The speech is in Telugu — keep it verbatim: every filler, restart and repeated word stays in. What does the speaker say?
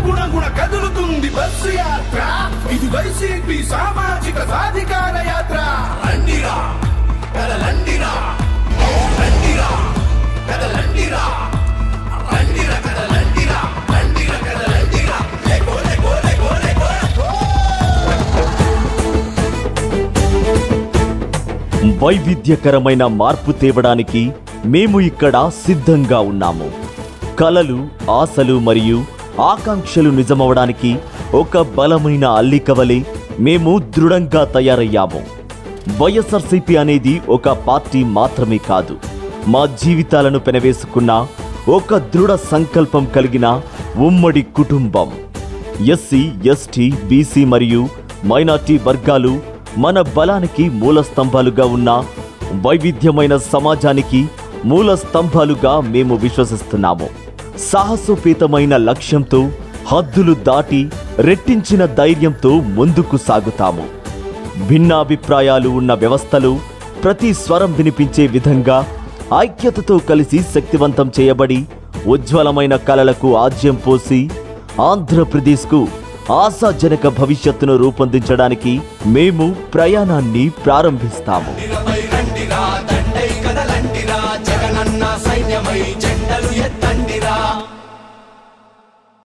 గుణ గుణ కదులుతుంది బస్సు యాత్ర. ఇది వైసీపీ సామాజిక సాధికార యాత్ర. రండిరా కదలండిరా, రండిరా కదలండిరా, రండిరా కదలండిరా, రండిరా కదలండిరా. లెగో లెగో లెగో లెగో. వైవిధ్యకరమైన మార్పు తేవడానికి మేము ఇక్కడ సిద్ధంగా ఉన్నాము. కలలు, ఆశలు మరియు ఆకాంక్షలు నిజమవడానికి ఒక బలమైన అల్లిక వలె మేము దృఢంగా తయారయ్యాము. వైఎస్ఆర్సీపీ అనేది ఒక పార్టీ మాత్రమే కాదు, మా జీవితాలను పెనవేసుకున్న ఒక దృఢ సంకల్పం కలిగిన ఉమ్మడి కుటుంబం. ఎస్సీ, ఎస్టీ, బీసీ మరియు మైనార్టీ వర్గాలు మన బలానికి మూల స్తంభాలుగా ఉన్న వైవిధ్యమైన సమాజానికి మూల స్తంభాలుగా మేము విశ్వసిస్తున్నాము. సాహసోపేతమైన లక్ష్యంతో, హద్దులు దాటి రెట్టించిన ధైర్యంతో ముందుకు సాగుతాము. భిన్నాభిప్రాయాలు ఉన్న వ్యవస్థలో ప్రతి స్వరం వినిపించే విధంగా ఐక్యతతో కలిసి శక్తివంతం చేయబడి ఉజ్వలమైన కలలకు ఆజ్యం పోసి ఆంధ్రప్రదేశ్కు ఆశాజనక భవిష్యత్తును రూపొందించడానికి మేము ప్రయాణాన్ని ప్రారంభిస్తాము. జగనన్న సైన్యమై జెండలు ఎత్తండిరా.